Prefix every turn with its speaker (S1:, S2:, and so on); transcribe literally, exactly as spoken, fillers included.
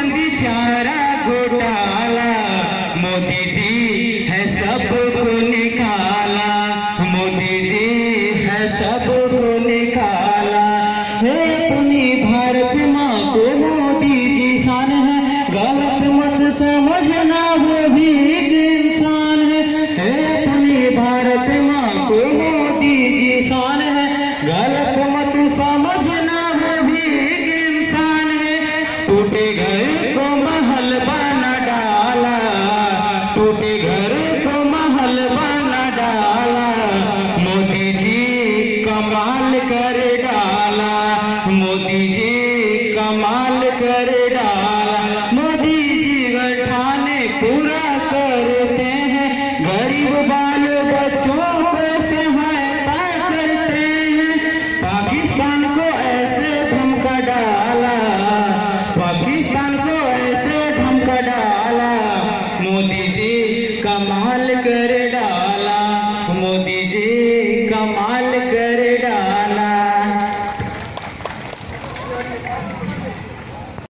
S1: नोटबंदी चारा घोटाला, मोदी जी है सबको निकाला, मोदी जी है सबको निकाला। है अपनी भारत माँ को मोदी जी शान है, गलत मत समझना वो भी एक इंसान है। है अपनी भारत माँ को मोदी जी शान है, गलत मत समझना वो भी एक इंसान है। टूटे घर को महल बना डाला, टूटे घर को महल बना डाला, मोदी जी कमाल कर डाला, मोदी जी कमाल कर डाला। मोदी जी गठाने पूरा करते हैं, गरीब बाल बच्चों को सहायता करते हैं। पाकिस्तान को ऐसे धमका डाला, पाकिस्तान को ऐसे धमका डाला, मोदी जी कमाल कर डाला, मोदी जी